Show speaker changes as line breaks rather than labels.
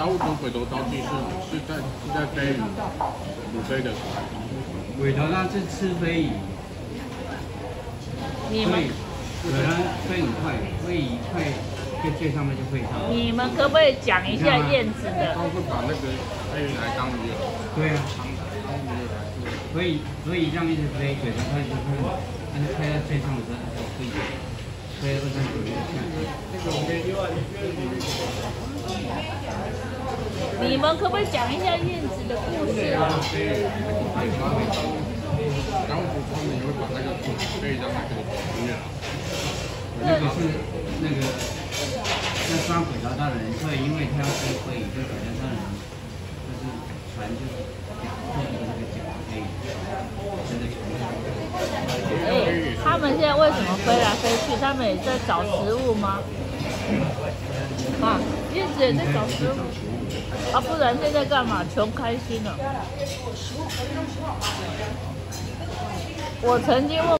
大陆跟鬼头刀鸡是在飞母飞的。
鬼头它是吃飞鱼，
你们
它飞很快，飞鱼快在最上面就飞上。
你们可不可以讲一下燕子的？
他们会把那个飞鱼来当鱼饵。对啊，当鱼饵来做。
所以这样一直飞，鬼头它就开在最上的时候，它就飞2、3九就下去。
你们可不可以讲一下燕子的故事啊？
然后他们也会把那个飞鱼当那个鱼饵。
那个是那抓鬼头刀的人，所以因为他要飞飞鱼，就鬼头刀的人就是船就是做一个那个桨可以真的船上。
他们现在为什么飞来飞去？他们也在找食物吗？啊，燕子也在找食物啊，不然现在干嘛？穷开心了。我曾经问。